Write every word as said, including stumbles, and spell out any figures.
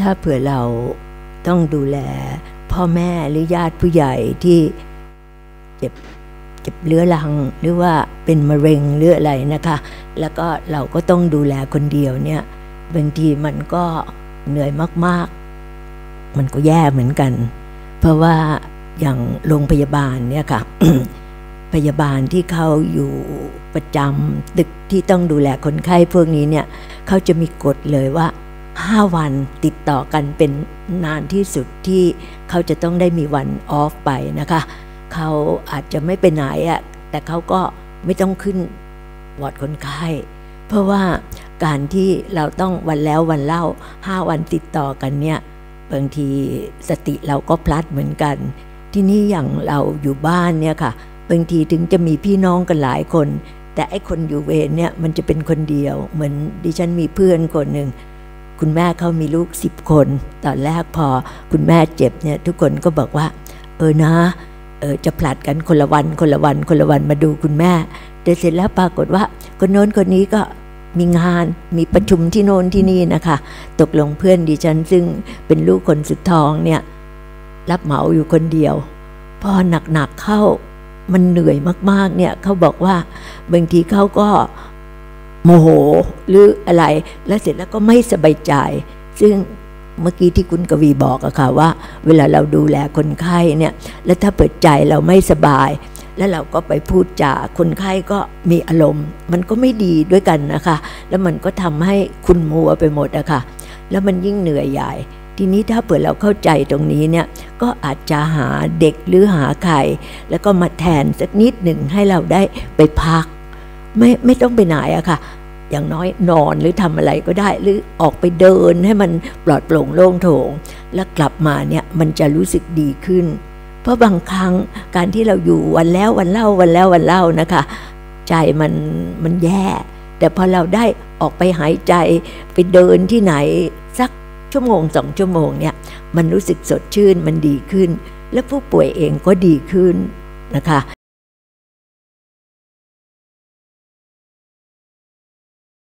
ถ้าเผื่อเราต้องดูแลพ่อแม่หรือญาติผู้ใหญ่ที่เจ็บเจ็บเรื้อรังหรือว่าเป็นมะเร็งหรืออะไรนะคะแล้วก็เราก็ต้องดูแลคนเดียวเนี่ยบางทีมันก็เหนื่อยมากๆมันก็แย่เหมือนกันเพราะว่าอย่างโรงพยาบาลเนี่ยค่ะ พยาบาลที่เขาอยู่ประจำตึกที่ต้องดูแลคนไข้พวกนี้เนี่ยเขาจะมีกฎเลยว่าห้าวันติดต่อกันเป็นนานที่สุดที่เขาจะต้องได้มีวันออฟไปนะคะเขาอาจจะไม่ไปไหนอ่ะแต่เขาก็ไม่ต้องขึ้นวอร์ดคนไข้เพราะว่าการที่เราต้องวันแล้ววันเล่าห้าวันติดต่อกันเนี่ยบางทีสติเราก็พลัดเหมือนกันที่นี่อย่างเราอยู่บ้านเนี่ยค่ะบางทีถึงจะมีพี่น้องกันหลายคนแต่ไอ้คนอยู่เวรเนี่ยมันจะเป็นคนเดียวเหมือนดิฉันมีเพื่อนคนหนึ่งคุณแม่เขามีลูกสิบคนตอนแรกพอคุณแม่เจ็บเนี่ยทุกคนก็บอกว่าเออนะเออจะผลัดกันคนละวันคนละวันคนละวันมาดูคุณแม่แต่เสร็จแล้วปรากฏว่าคนโน้นคนนี้ก็มีงานมีประชุมที่โน้นที่นี่นะคะตกลงเพื่อนดิฉันซึ่งเป็นลูกคนสุดท้องเนี่ยรับเหมาอยู่คนเดียวพอหนักๆเข้ามันเหนื่อยมากๆเนี่ยเขาบอกว่าบางทีเขาก็โมโหหรืออะไรแล้วเสร็จแล้วก็ไม่สบายใจซึ่งเมื่อกี้ที่คุณกวีบอกอะค่ะว่าเวลาเราดูแลคนไข้เนี่ยแล้วถ้าเปิดใจเราไม่สบายแล้วเราก็ไปพูดจาคนไข้ก็มีอารมณ์มันก็ไม่ดีด้วยกันนะคะแล้วมันก็ทำให้คุณมัวไปหมดอะค่ะแล้วมันยิ่งเหนื่อยใหญ่ทีนี้ถ้าเผื่อเราเข้าใจตรงนี้เนี่ยก็อาจจะหาเด็กหรือหาใครแล้วก็มาแทนสักนิดหนึ่งให้เราได้ไปพักไม่ไม่ต้องไปไหนอะค่ะอย่างน้อยนอนหรือทำอะไรก็ได้หรือออกไปเดินให้มันปลอดโปร่งโล่งโถงแล้วกลับมาเนี่ยมันจะรู้สึกดีขึ้นเพราะบางครั้งการที่เราอยู่วันแล้ววันเล่าวันแล้ววันเล่านะคะใจมันมันแย่แต่พอเราได้ออกไปหายใจไปเดินที่ไหนสักชั่วโมงสองชั่วโมงเนี่ยมันรู้สึกสดชื่นมันดีขึ้นและผู้ป่วยเองก็ดีขึ้นนะคะ